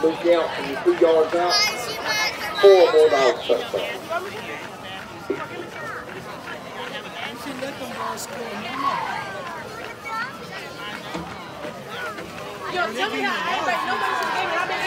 2 counts and you're 2 yards out, 4 more dogs touchdown. Yo, tell me how I ain't like nobody's game and I've been